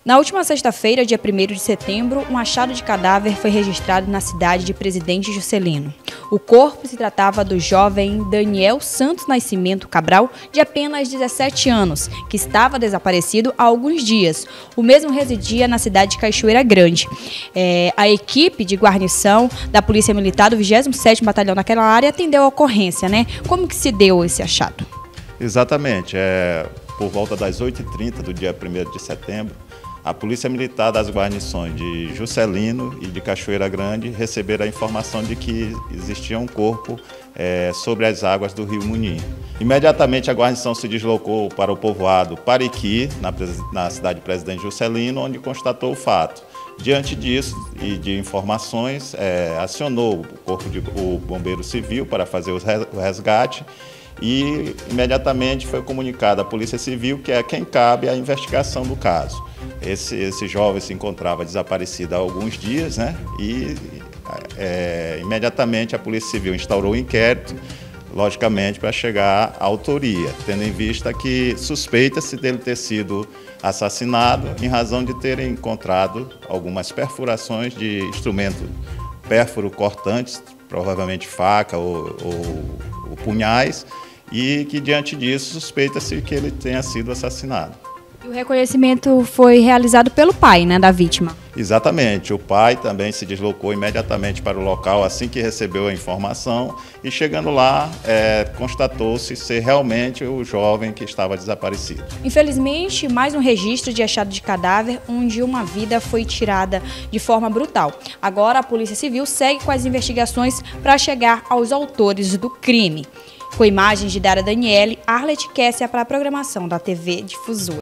Na última sexta-feira, dia 1º de setembro, um achado de cadáver foi registrado na cidade de Presidente Juscelino. O corpo se tratava do jovem Daniel Santos Nascimento Cabral, de apenas 17 anos, que estava desaparecido há alguns dias. O mesmo residia na cidade de Cachoeira Grande. A equipe de guarnição da Polícia Militar do 27º Batalhão naquela área atendeu a ocorrência, né? Como que se deu esse achado? Exatamente. Por volta das 8h30 do dia 1º de setembro, a Polícia Militar das guarnições de Juscelino e de Cachoeira Grande receberam a informação de que existia um corpo sobre as águas do Rio Munim. Imediatamente a guarnição se deslocou para o povoado Pariqui, na cidade de Presidente Juscelino, onde constatou o fato. Diante disso e de informações, acionou o bombeiro civil para fazer o resgate e imediatamente foi comunicado à Polícia Civil que é quem cabe a investigação do caso. Esse jovem se encontrava desaparecido há alguns dias, né? E imediatamente a Polícia Civil instaurou o inquérito, logicamente para chegar à autoria, tendo em vista que suspeita-se dele ter sido assassinado em razão de terem encontrado algumas perfurações de instrumento pérfuro cortantes, provavelmente faca ou punhais, e que diante disso suspeita-se que ele tenha sido assassinado. E o reconhecimento foi realizado pelo pai, né, da vítima? Exatamente. O pai também se deslocou imediatamente para o local assim que recebeu a informação e chegando lá constatou-se ser realmente o jovem que estava desaparecido. Infelizmente, mais um registro de achado de cadáver onde uma vida foi tirada de forma brutal. Agora a Polícia Civil segue com as investigações para chegar aos autores do crime. Com imagens de Dara Daniele, Arlete Kessia para a programação da TV Difusora.